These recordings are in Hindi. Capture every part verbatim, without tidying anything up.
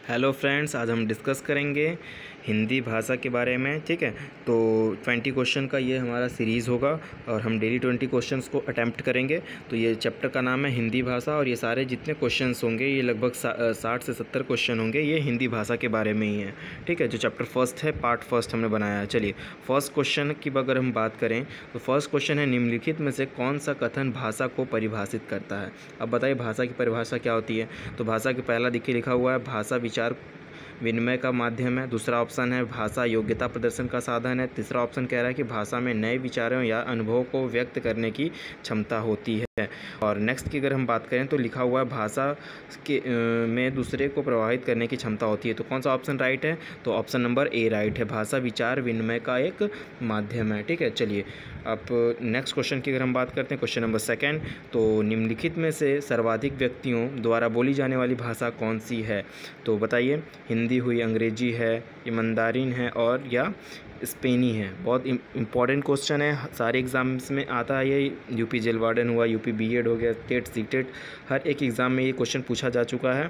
हेलो फ्रेंड्स, आज हम डिस्कस करेंगे हिंदी भाषा के बारे में। ठीक है, तो ट्वेंटी क्वेश्चन का ये हमारा सीरीज़ होगा और हम डेली ट्वेंटी क्वेश्चंस को अटेम्प्ट करेंगे। तो ये चैप्टर का नाम है हिंदी भाषा और ये सारे जितने क्वेश्चंस होंगे ये लगभग साठ से सत्तर क्वेश्चन होंगे, ये हिंदी भाषा के बारे में ही है। ठीक है, जो चैप्टर फर्स्ट है, पार्ट फर्स्ट हमने बनाया है। चलिए फर्स्ट क्वेश्चन की अगर हम बात करें तो फर्स्ट क्वेश्चन है, निम्नलिखित में से कौन सा कथन भाषा को परिभाषित करता है। अब बताइए भाषा की परिभाषा क्या होती है। तो भाषा के पहला देखिए लिखा हुआ है, भाषा विचार विनिमय का माध्यम है। दूसरा ऑप्शन है भाषा योग्यता प्रदर्शन का साधन है। तीसरा ऑप्शन कह रहा है कि भाषा में नए विचारों या अनुभवों को व्यक्त करने की क्षमता होती है। और नेक्स्ट की अगर हम बात करें तो लिखा हुआ है भाषा के में दूसरे को प्रभावित करने की क्षमता होती है। तो कौन सा ऑप्शन राइट है? तो ऑप्शन नंबर ए राइट है, भाषा विचार विनिमय का एक माध्यम है। ठीक है, चलिए अब नेक्स्ट क्वेश्चन की अगर हम बात करते हैं, क्वेश्चन नंबर सेकेंड, तो निम्नलिखित में से सर्वाधिक व्यक्तियों द्वारा बोली जाने वाली भाषा कौन सी है। तो बताइए, हिंदी हुई, अंग्रेजी है, ईमानदारीन है और या स्पेनी है। बहुत इंपॉर्टेंट क्वेश्चन है, सारे एग्ज़ाम्स में आता है ये। यूपी जेल वार्डन हुआ, यूपी बीएड हो गया, टेट सीटेट, हर एक एग्ज़ाम में ये क्वेश्चन पूछा जा चुका है।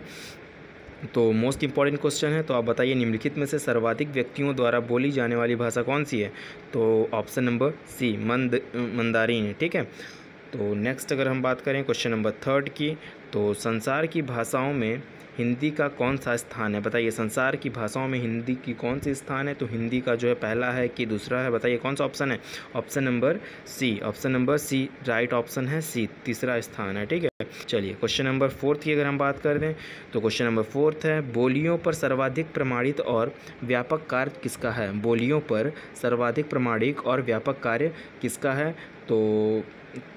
तो मोस्ट इंपॉर्टेंट क्वेश्चन है। तो आप बताइए, निम्नलिखित में से सर्वाधिक व्यक्तियों द्वारा बोली जाने वाली भाषा कौन सी है। तो ऑप्शन नंबर सी मंद मंदारिन है। ठीक है, तो नेक्स्ट अगर हम बात करें क्वेश्चन नंबर थर्ड की, तो संसार की भाषाओं में हिंदी का कौन सा स्थान है। बताइए, संसार की भाषाओं में हिंदी की कौन सी स्थान है। तो हिंदी का जो है पहला है कि दूसरा है, बताइए कौन सा ऑप्शन है। Option number C, option number C right option है, सी तीसरा स्थान है। ठीक है, चलिए क्वेश्चन नंबर फोर्थ की अगर हम बात कर दें तो क्वेश्चन नंबर फोर्थ है, बोलियों पर सर्वाधिक प्रमाणित और व्यापक कार्य किसका है। बोलियों पर सर्वाधिक प्रमाणिक और व्यापक कार्य किसका है। तो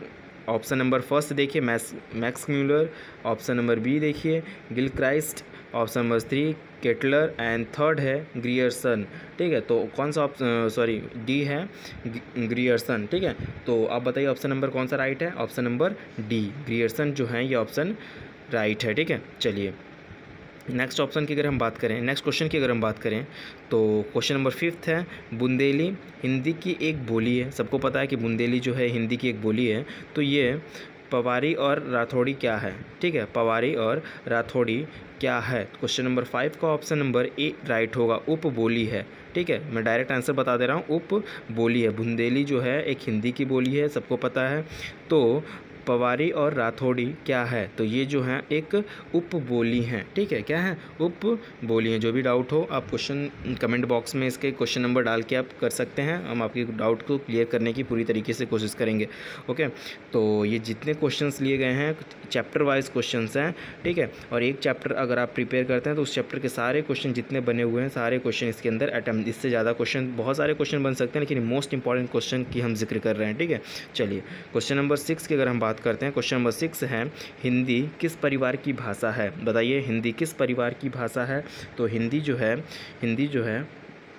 ऑप्शन नंबर फर्स्ट देखिए Max Max Muller, option number B देखिए Gilchrist, option number three Kettler and third है ग्रियर्सन। ठीक है, तो कौन सा ऑप्शन, सॉरी डी है ग्रियर्सन। ठीक है, तो आप बताइए ऑप्शन नंबर कौन सा राइट है। ऑप्शन नंबर डी ग्रियर्सन जो है ये ऑप्शन राइट है। ठीक है, चलिए नेक्स्ट ऑप्शन की अगर हम बात करें, नेक्स्ट क्वेश्चन की अगर हम बात करें तो क्वेश्चन नंबर फिफ्थ है, बुंदेली हिंदी की एक बोली है। सबको पता है कि बुंदेली जो है हिंदी की एक बोली है। तो ये पवारी और राठौड़ी क्या है। ठीक है, पवारी और राठौड़ी क्या है। क्वेश्चन नंबर फाइव का ऑप्शन नंबर ए राइट होगा, उप बोली है। ठीक है, मैं डायरेक्ट आंसर बता दे रहा हूँ, उप बोली है। बुंदेली जो है एक हिंदी की बोली है, सबको पता है। तो पवारी और राठौड़ी क्या है। तो ये जो है एक उप बोली हैं। ठीक है, क्या है, उप बोली हैं। जो भी डाउट हो आप क्वेश्चन कमेंट बॉक्स में इसके क्वेश्चन नंबर डाल के आप कर सकते हैं, हम आपके डाउट को क्लियर करने की पूरी तरीके से कोशिश करेंगे। ओके, तो ये जितने क्वेश्चंस लिए गए हैं चैप्टर वाइज क्वेश्चंस हैं। ठीक है, और एक चैप्टर अगर आप प्रिपेयर करते हैं तो उस चैप्टर के सारे क्वेश्चन जितने बने हुए हैं सारे क्वेश्चन इसके अंदर अटेम्प्ट, इससे ज़्यादा क्वेश्चन, बहुत सारे क्वेश्चन बन सकते हैं लेकिन मोस्ट इंपॉर्टेंट क्वेश्चन की हम जिक्र कर रहे हैं। ठीक है, चलिए क्वेश्चन नंबर सिक्स की अगर हम बात करते हैं, क्वेश्चन नंबर सिक्स है, हिंदी किस परिवार की भाषा है। बताइए, हिंदी किस परिवार की भाषा है। तो हिंदी जो है हिंदी जो है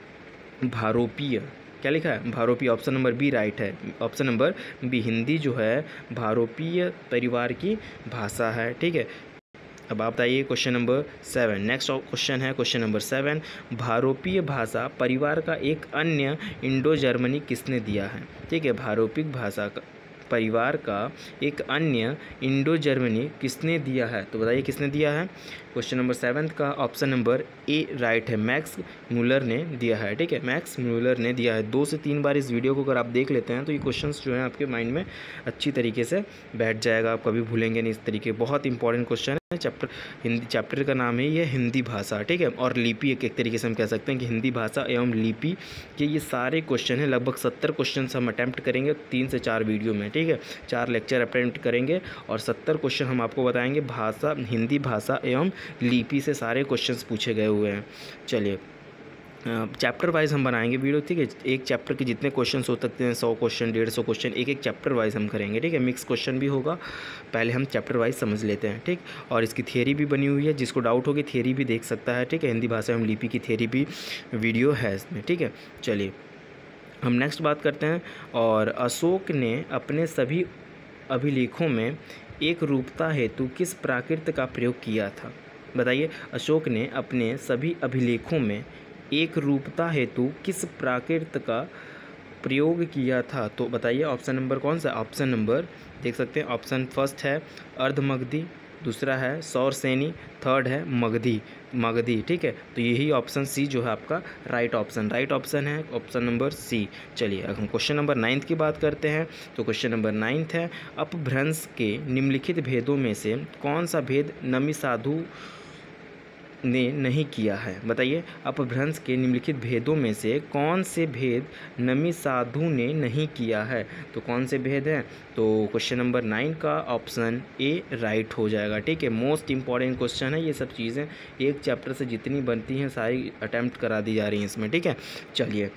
भारोपीय, क्या लिखा है, भारोपीय। ऑप्शन नंबर बी राइट है, ऑप्शन नंबर बी, हिंदी जो है भारोपीय परिवार की भाषा है। ठीक है, अब आप बताइए question number seven, next question है क्वेश्चन नंबर सेवन, भारोपीय भाषा परिवार का एक अन्य इंडो जर्मनी किसने दिया है। ठीक है, भारोपीय भाषा का परिवार का एक अन्य इंडो जर्मनी किसने दिया है। तो बताइए किसने दिया है। क्वेश्चन नंबर सेवन्थ का ऑप्शन नंबर ए राइट है, मैक्स म्यूलर ने दिया है। ठीक है, मैक्स म्यूलर ने दिया है। दो से तीन बार इस वीडियो को अगर आप देख लेते हैं तो ये क्वेश्चंस जो हैं आपके माइंड में अच्छी तरीके से बैठ जाएगा, आप कभी भूलेंगे नहीं इस तरीके। बहुत इंपॉर्टेंट क्वेश्चन है। चैप्टर हिंदी चैप्टर का नाम है ये हिंदी भाषा। ठीक है, और लिपि एक, एक तरीके से हम कह सकते हैं कि हिंदी भाषा एवं लिपि के ये सारे क्वेश्चन हैं। लगभग सत्तर क्वेश्चन हम अटैम्प्ट करेंगे तीन से चार वीडियो में। ठीक है, चार लेक्चर अटैम्प्ट करेंगे और सत्तर क्वेश्चन हम आपको बताएंगे भाषा, हिंदी भाषा एवं लिपि से सारे क्वेश्चंस पूछे गए हुए हैं। चलिए चैप्टर वाइज हम बनाएंगे वीडियो। ठीक है, एक चैप्टर के जितने क्वेश्चन हो सकते हैं, सौ क्वेश्चन, डेढ़ सौ क्वेश्चन, एक एक चैप्टर वाइज हम करेंगे। ठीक है, मिक्स क्वेश्चन भी होगा, पहले हम चैप्टर वाइज समझ लेते हैं। ठीक, और इसकी थियरी भी बनी हुई है, जिसको डाउट होगी थियरी भी देख सकता है। ठीक है, हिंदी भाषा एवं लिपि की थियरी भी वीडियो है इसमें। ठीक है, चलिए हम नेक्स्ट बात करते हैं। और अशोक ने अपने सभी अभिलेखों में एक रूपता हेतु किस प्राकृत का प्रयोग किया था। बताइए, अशोक ने अपने सभी अभिलेखों में एक रूपता हेतु किस प्राकृत का प्रयोग किया था। तो बताइए ऑप्शन नंबर कौन सा। ऑप्शन नंबर देख सकते हैं, ऑप्शन फर्स्ट है अर्धमगधी, दूसरा है सौरसेनी, थर्ड है मगधी, मगधी, ठीक है। तो यही ऑप्शन सी जो है आपका राइट ऑप्शन राइट ऑप्शन है, ऑप्शन नंबर सी। चलिए अब हम क्वेश्चन नंबर नाइन्थ की बात करते हैं। तो क्वेश्चन नंबर नाइन्थ है, अपभ्रंश के निम्नलिखित भेदों में से कौन सा भेद नमी साधु ने नहीं किया है? बताइए, अपभ्रंश के निम्नलिखित भेदों में से कौन से भेद नमी साधु ने नहीं किया है? तो कौन से भेद हैं? तो क्वेश्चन नंबर नाइन का ऑप्शन ए राइट हो जाएगा, ठीक है। मोस्ट इंपॉर्टेंट क्वेश्चन है, ये सब चीज़ें एक चैप्टर से जितनी बनती हैं सारी अटैम्प्ट करा दी जा रही हैं इसमें, ठीक है। चलिए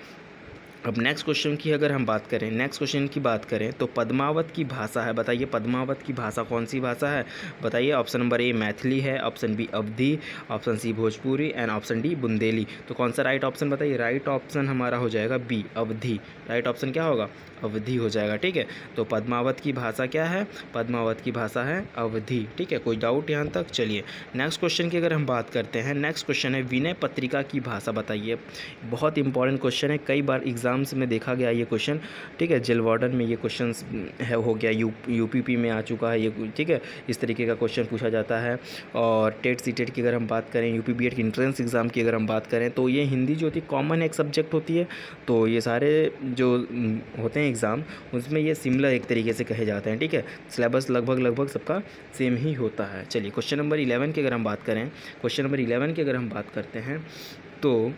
अब नेक्स्ट क्वेश्चन की अगर हम बात करें नेक्स्ट क्वेश्चन की बात करें तो पद्मावत की भाषा है, बताइए पद्मावत की भाषा कौन सी भाषा है? बताइए, ऑप्शन नंबर ए मैथिली है, option B Awadhi, option C Bhojpuri and option D Bundeli. तो कौन सा राइट ऑप्शन बताइए? राइट ऑप्शन हमारा हो जाएगा बी अवधी। राइट ऑप्शन क्या होगा? अवधी हो जाएगा, ठीक है। तो पद्मावत की भाषा क्या है? पद्मावत की भाषा है अवधी, ठीक है। कोई डाउट यहाँ तक? चलिए नेक्स्ट क्वेश्चन की अगर हम बात करते हैं, नेक्स्ट क्वेश्चन है विनय पत्रिका की भाषा बताइए। बहुत इंपॉर्टेंट क्वेश्चन है, कई बार एग्जाम्स में देखा गया ये क्वेश्चन, ठीक है। जेल वार्डन में ये क्वेश्चन है हो गया, यू यूपीपी में आ चुका है ये, ठीक है। इस तरीके का क्वेश्चन पूछा जाता है। और टेट सी टेट की अगर हम बात करें, यूपी बीएड की इंट्रेंस एग्ज़ाम की अगर हम बात करें, तो ये हिंदी जो होती है कॉमन एक सब्जेक्ट होती है। तो ये सारे जो होते हैं एग्ज़ाम, उसमें ये सिमिलर एक तरीके से कहे जाते हैं, ठीक है। सिलेबस लगभग लगभग सबका सेम ही होता है। चलिए क्वेश्चन नंबर इलेवन की अगर हम बात करें क्वेश्चन नंबर इलेवन की अगर हम बात करते हैं तो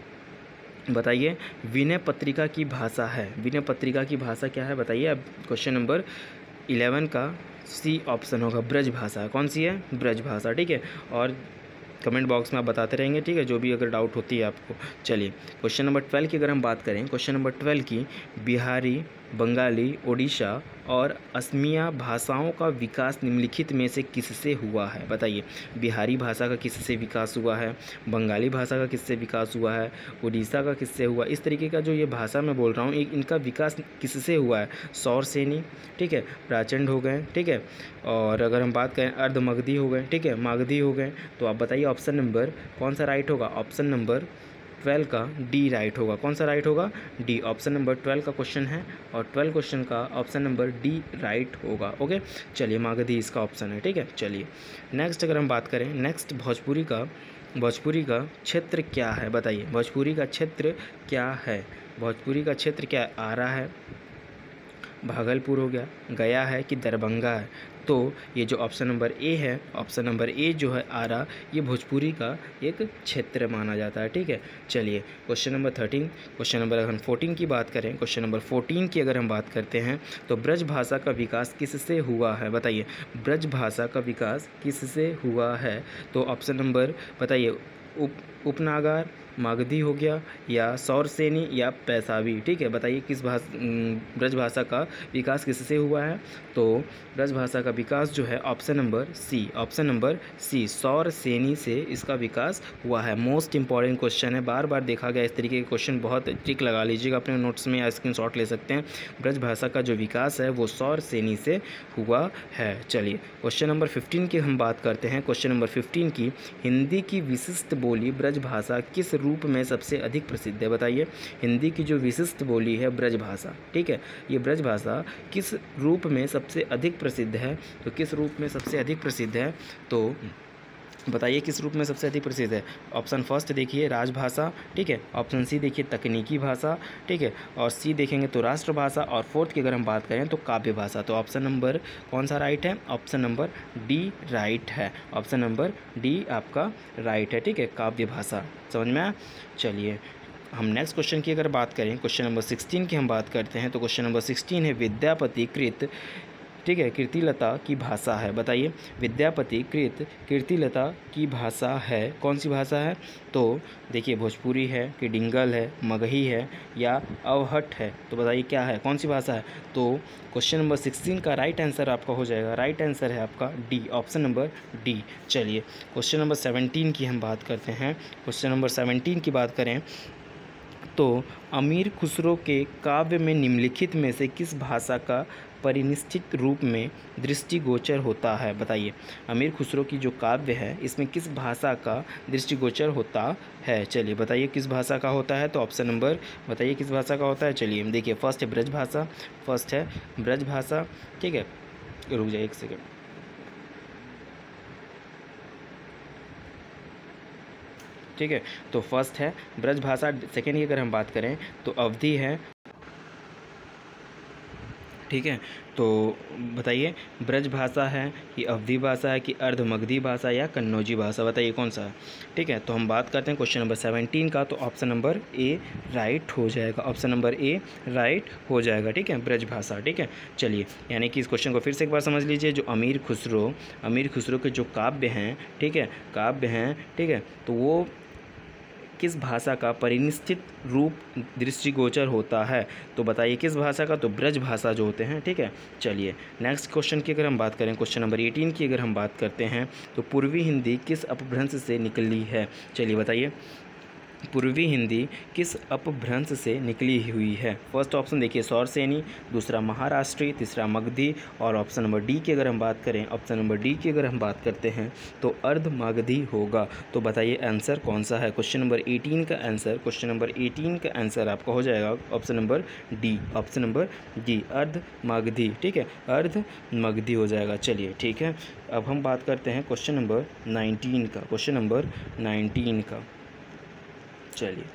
बताइए, विनय पत्रिका की भाषा है, विनय पत्रिका की भाषा क्या है? बताइए। अब क्वेश्चन नंबर इलेवन का सी ऑप्शन होगा, ब्रज भाषा। कौन सी है? ब्रज भाषा, ठीक है। और कमेंट बॉक्स में आप बताते रहेंगे, ठीक है, जो भी अगर डाउट होती है आपको। चलिए क्वेश्चन नंबर ट्वेल्व की अगर हम बात करें क्वेश्चन नंबर ट्वेल्व की, बिहारी, बंगाली, ओडिशा और असमिया भाषाओं का विकास निम्नलिखित में से किससे हुआ है? बताइए, बिहारी भाषा का किससे विकास हुआ है? बंगाली भाषा का किससे विकास हुआ है? उड़ीसा का किससे हुआ? इस तरीके का जो ये भाषा मैं बोल रहा हूँ, एक इनका विकास किससे हुआ है? सौरसेनी, ठीक है, प्राचंड हो गए, ठीक है। और अगर हम बात करें अर्धमगधी हो गए, ठीक है, मागधी हो गए। तो आप बताइए ऑप्शन नंबर कौन सा राइट होगा? ऑप्शन नंबर ट्वेल्व का डी राइट होगा। कौन सा राइट होगा? डी। ऑप्शन नंबर ट्वेल्व का क्वेश्चन है और ट्वेल्व क्वेश्चन का ऑप्शन नंबर डी राइट होगा। ओके, चलिए मागधी इसका ऑप्शन है, ठीक है। चलिए नेक्स्ट अगर हम बात करें नेक्स्ट भोजपुरी का भोजपुरी का क्षेत्र क्या है? बताइए, भोजपुरी का क्षेत्र क्या है? भोजपुरी का क्षेत्र क्या आ रहा है? भागलपुर हो गया, गया है कि दरभंगा है? तो ये जो ऑप्शन नंबर ए है, ऑप्शन नंबर ए जो है आरा, ये भोजपुरी का एक क्षेत्र माना जाता है, ठीक है। चलिए question number thirteen question number अगर हम फोर्टीन की बात करें क्वेश्चन नंबर फोर्टीन की अगर हम बात करते हैं तो ब्रज भाषा का विकास किससे हुआ है? बताइए, ब्रज भाषा का विकास किससे हुआ है? तो ऑप्शन नंबर बताइए, उप उपनागार, मागधी हो गया या सौरसेनी या पैसावी, ठीक है। बताइए किस भाषा ब्रज भाषा का विकास किससे हुआ है? तो ब्रज भाषा का विकास जो है option number C, option number C, Sauraseni से इसका विकास हुआ है। मोस्ट इंपॉर्टेंट क्वेश्चन है, बार बार देखा गया इस तरीके के क्वेश्चन, बहुत टिक लगा लीजिएगा अपने नोट्स में या स्क्रीनशॉट ले सकते हैं। ब्रज भाषा का जो विकास है वो सौरसेनी से हुआ है। चलिए क्वेश्चन नंबर फिफ्टीन की हम बात करते हैं। क्वेश्चन नंबर फिफ्टीन की, हिंदी की विशिष्ट बोली ब्रज भाषा किस रूप में सबसे अधिक प्रसिद्ध है? बताइए, हिंदी की जो विशिष्ट बोली है ब्रज भाषा, ठीक है, ये ब्रज भाषा किस रूप में सबसे अधिक प्रसिद्ध है? तो किस रूप में सबसे अधिक प्रसिद्ध है? तो बताइए किस रूप में सबसे अधिक प्रसिद्ध है? ऑप्शन फर्स्ट देखिए राजभाषा, ठीक है। ऑप्शन सी देखिए तकनीकी भाषा, ठीक है। और सी देखेंगे तो राष्ट्रभाषा। और फोर्थ की अगर हम बात करें तो काव्य भाषा। तो ऑप्शन नंबर कौन सा राइट है? ऑप्शन नंबर डी राइट है। ऑप्शन नंबर डी आपका राइट है, ठीक है, काव्य भाषा। समझ में आया? चलिए हम नेक्स्ट क्वेश्चन की अगर बात करें क्वेश्चन नंबर सिक्सटीन की हम बात करते हैं तो क्वेश्चन नंबर सिक्सटीन है, विद्यापति कृत, ठीक है, कीर्तिलता की भाषा है। बताइए, विद्यापति कृत कीर्तिलता की भाषा है, कौन सी भाषा है? तो देखिए भोजपुरी है कि डिंगल है, मगही है या अवहट है? तो बताइए क्या है, कौन सी भाषा है? तो क्वेश्चन नंबर सिक्सटीन का राइट आंसर आपका हो जाएगा, राइट आंसर है आपका डी, ऑप्शन नंबर डी। चलिए क्वेश्चन नंबर सेवनटीन की हम बात करते हैं। क्वेश्चन नंबर सेवनटीन की बात करें तो अमीर खुसरो के काव्य में निम्नलिखित में से किस भाषा का परिनिष्ठित रूप में दृष्टिगोचर होता है? बताइए, अमीर खुसरो की जो काव्य है इसमें किस भाषा का दृष्टिगोचर होता है? चलिए बताइए किस भाषा का होता है? तो ऑप्शन नंबर बताइए किस भाषा का होता है? चलिए देखिए, फर्स्ट है ब्रज भाषा, फर्स्ट है ब्रज भाषा, ठीक है। रुक जाइए एक सेकेंड, ठीक है। तो फर्स्ट है ब्रज भाषा। सेकेंड की अगर हम बात करें तो अवधी है, ठीक है। तो बताइए ब्रज भाषा है कि अवधी भाषा है कि अर्धमगधी भाषा या कन्नौजी भाषा, बताइए कौन सा है, ठीक है। तो हम बात करते हैं क्वेश्चन नंबर सेवनटीन का, तो ऑप्शन नंबर ए राइट हो जाएगा, ऑप्शन नंबर ए राइट हो जाएगा, ठीक है, ब्रज भाषा, ठीक है। चलिए, यानी कि इस क्वेश्चन को फिर से एक बार समझ लीजिए। जो अमीर खुसरो अमीर खुसरो के जो काव्य हैं, ठीक है, काव्य हैं, ठीक है, तो वो किस भाषा का परिनिष्ठित रूप दृष्टिगोचर होता है, तो बताइए किस भाषा का, तो ब्रज भाषा जो होते हैं, ठीक है। चलिए नेक्स्ट क्वेश्चन की अगर हम बात करें, क्वेश्चन नंबर एटीन की अगर हम बात करते हैं, तो पूर्वी हिंदी किस अपभ्रंश से निकली है, चलिए बताइए पूर्वी हिंदी किस अपभ्रंश से निकली हुई है। फर्स्ट ऑप्शन देखिए सौरसेनी, दूसरा महाराष्ट्री, तीसरा मगधी, और ऑप्शन नंबर डी की अगर हम बात करें ऑप्शन नंबर डी की अगर हम बात करते हैं तो अर्ध मगधी होगा। तो बताइए आंसर कौन सा है। क्वेश्चन नंबर एटीन का आंसर क्वेश्चन नंबर एटीन का आंसर आपका हो जाएगा option number D, option number D Ardhamagadhi, ठीक है, अर्ध मगधी हो जाएगा। चलिए ठीक है, अब हम बात करते हैं क्वेश्चन नंबर नाइनटीन का, क्वेश्चन नंबर नाइनटीन का। चलिए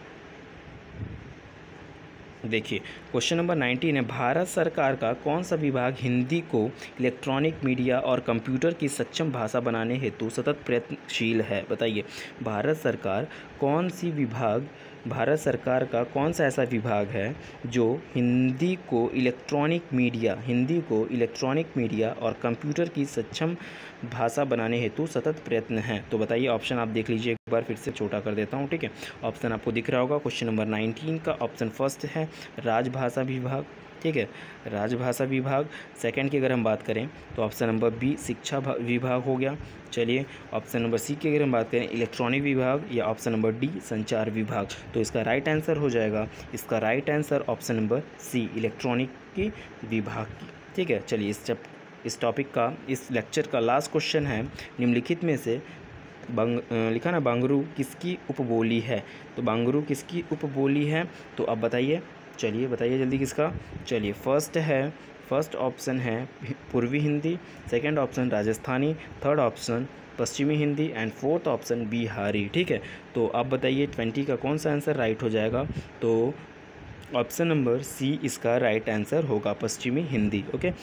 देखिए क्वेश्चन नंबर नाइनटीन है, भारत सरकार का कौन सा विभाग हिंदी को इलेक्ट्रॉनिक मीडिया और कंप्यूटर की सक्षम भाषा बनाने हेतु सतत प्रयत्नशील है, बताइए भारत सरकार कौन सी विभाग भारत सरकार का कौन सा ऐसा विभाग है जो हिंदी को इलेक्ट्रॉनिक मीडिया हिंदी को इलेक्ट्रॉनिक मीडिया और कंप्यूटर की सक्षम भाषा बनाने हेतु सतत प्रयत्न है। तो बताइए ऑप्शन आप देख लीजिए, एक बार फिर से छोटा कर देता हूँ, ठीक है। ऑप्शन आपको दिख रहा होगा क्वेश्चन नंबर नाइनटीन का। ऑप्शन फर्स्ट है राजभाषा विभाग, ठीक है, राजभाषा विभाग। सेकंड की अगर हम बात करें तो ऑप्शन नंबर बी शिक्षा विभाग हो गया। चलिए ऑप्शन नंबर सी की अगर हम बात करें इलेक्ट्रॉनिक विभाग, या ऑप्शन नंबर डी संचार विभाग। तो इसका राइट आंसर हो जाएगा इसका right answer option number C electronic की विभाग की, ठीक है। चलिए इस जब इस टॉपिक का इस लेक्चर का लास्ट क्वेश्चन है, निम्नलिखित में से बंग लिखा ना बांगरू किसकी उपबोली है, तो बांगरू किसकी उपबोली है, तो अब बताइए, चलिए बताइए जल्दी किसका। चलिए फर्स्ट है फर्स्ट ऑप्शन है पूर्वी Hindi, second option Rajasthani, third option पश्चिमी Hindi and fourth option Bihari, ठीक है। तो आप बताइए ट्वेंटी का कौन सा आंसर राइट हो जाएगा, तो ऑप्शन नंबर सी इसका राइट आंसर होगा पश्चिमी हिंदी, ओके।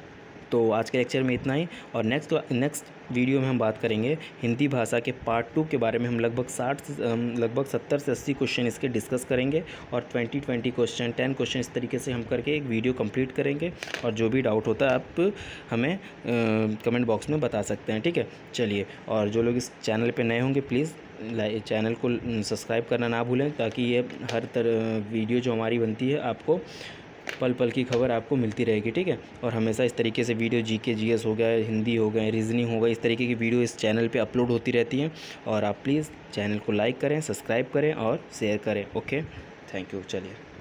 तो आज के लेक्चर में इतना ही, और नेक्स्ट नेक्स्ट वीडियो में हम बात करेंगे हिंदी भाषा के पार्ट टू के बारे में। हम लगभग साठ लगभग सत्तर से अस्सी क्वेश्चन इसके डिस्कस करेंगे, और twenty twenty question ten question इस तरीके से हम करके एक वीडियो कंप्लीट करेंगे। और जो भी डाउट होता है आप हमें कमेंट बॉक्स में बता सकते हैं, ठीक है। चलिए, और जो लोग इस चैनल पर नए होंगे प्लीज़ चैनल को सब्सक्राइब करना ना भूलें, ताकि ये हर तरह वीडियो जो हमारी बनती है आपको पल पल की खबर आपको मिलती रहेगी, ठीक है। और हमेशा इस तरीके से वीडियो जी के जी एस हो गया, हिंदी हो गए, रीजनिंग हो गई, इस तरीके की वीडियो इस चैनल पे अपलोड होती रहती हैं। और आप प्लीज़ चैनल को लाइक करें, सब्सक्राइब करें और शेयर करें, ओके। Thank you. चलिए।